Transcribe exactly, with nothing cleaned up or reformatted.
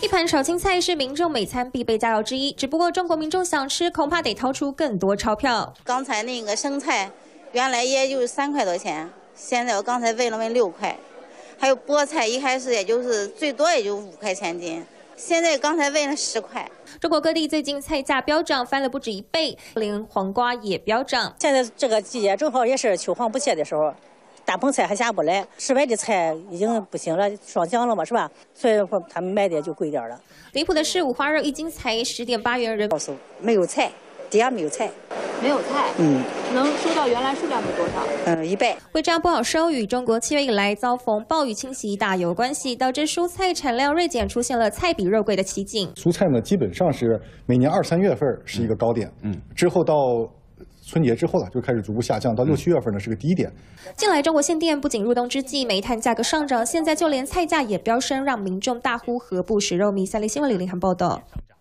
一盘炒青菜是民众每餐必备佳肴之一，只不过中国民众想吃，恐怕得掏出更多钞票。 刚才那个生菜，原来也就是三块多钱，现在我刚才问了问六块，还有菠菜一开始也就是最多也就五块钱斤。 现在刚才问了十块。 中国各地最近菜价飙涨，翻了不止一倍，连黄瓜也飙涨。 现在这个季节正好也是秋黄不谢的时候，大棚菜还下不来，室外的菜已经不行了，霜降了嘛，是吧？所以说他们卖的就贵点了。 离谱的是，五花肉一斤才十点八元人民币， 没有菜，底下没有菜。 没有菜， 嗯， 能收到原来数量的多少？ 嗯，一倍。 会这样不好收，与中国七月以来遭逢暴雨侵袭大有关系，导致蔬菜产量锐减，出现了菜比肉贵的奇景。 蔬菜呢，基本上是每年二三月份是一个高点，嗯，之后到春节之后呢，就开始逐步下降，到六七月份呢是个低点。 近来中国限电不仅入冬之际煤炭价格上涨，现在就连菜价也飙升，让民众大呼何不食肉糜。三立新闻李林涵报道。